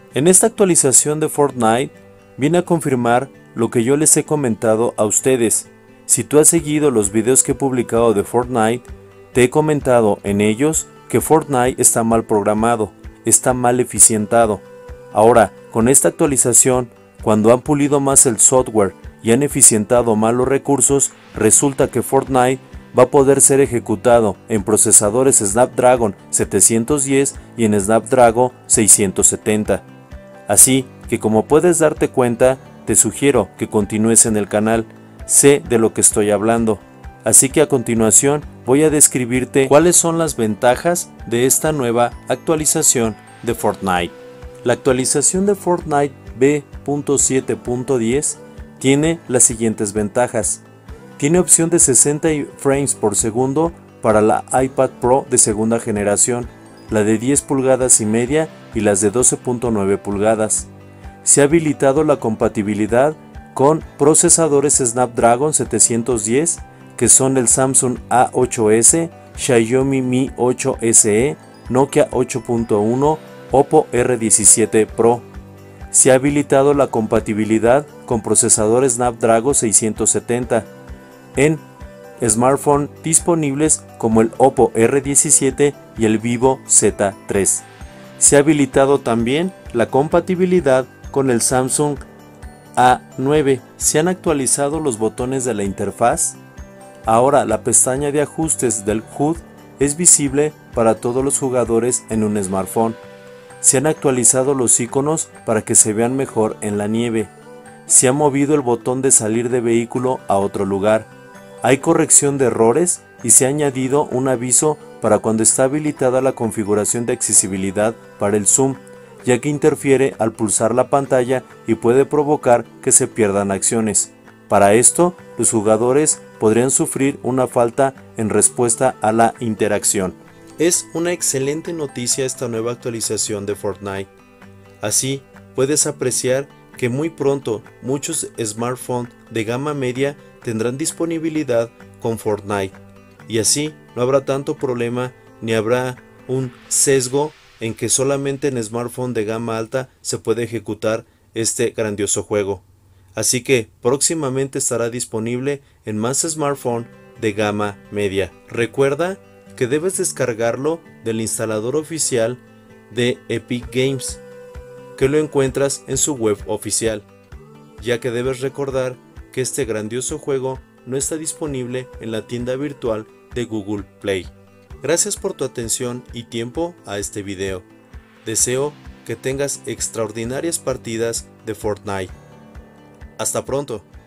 En esta actualización de Fortnite viene a confirmar lo que yo les he comentado a ustedes. Si tú has seguido los videos que he publicado de Fortnite, te he comentado en ellos que Fortnite está mal programado, está mal eficientado. Ahora, con esta actualización, cuando han pulido más el software y han eficientado más los recursos, resulta que Fortnite va a poder ser ejecutado en procesadores Snapdragon 710 y en Snapdragon 670. Así que, como puedes darte cuenta, te sugiero que continúes en el canal. Sé de lo que estoy hablando. Así que a continuación voy a describirte cuáles son las ventajas de esta nueva actualización de Fortnite. La actualización de Fortnite B.7.10 tiene las siguientes ventajas. Tiene opción de 60 frames por segundo para la iPad Pro de segunda generación, la de 10 pulgadas y media y las de 12.9 pulgadas. Se ha habilitado la compatibilidad con procesadores Snapdragon 710 que son el Samsung A8S, Xiaomi Mi 8 SE, Nokia 8.1, Oppo R17 Pro. Se ha habilitado la compatibilidad con procesadores Snapdragon 670 en smartphones disponibles como el Oppo R17 y el Vivo Z3. Se ha habilitado también la compatibilidad con el Samsung A9. Se han actualizado los botones de la interfaz. Ahora la pestaña de ajustes del HUD es visible para todos los jugadores en un smartphone. Se han actualizado los iconos para que se vean mejor en la nieve. Se ha movido el botón de salir de vehículo a otro lugar. Hay corrección de errores y se ha añadido un aviso para cuando está habilitada la configuración de accesibilidad para el zoom, ya que interfiere al pulsar la pantalla y puede provocar que se pierdan acciones. Para esto, los jugadores podrían sufrir una falta en respuesta a la interacción. Es una excelente noticia esta nueva actualización de Fortnite. Así, puedes apreciar que muy pronto muchos smartphones de gama media tendrán disponibilidad con Fortnite. Y así no habrá tanto problema ni habrá un sesgo en que solamente en smartphone de gama alta se puede ejecutar este grandioso juego. Así que próximamente estará disponible en más smartphones de gama media. Recuerda que debes descargarlo del instalador oficial de Epic Games, que lo encuentras en su web oficial, ya que debes recordar que este grandioso juego no está disponible en la tienda virtual de Google Play. Gracias por tu atención y tiempo a este video. Deseo que tengas extraordinarias partidas de Fortnite. Hasta pronto.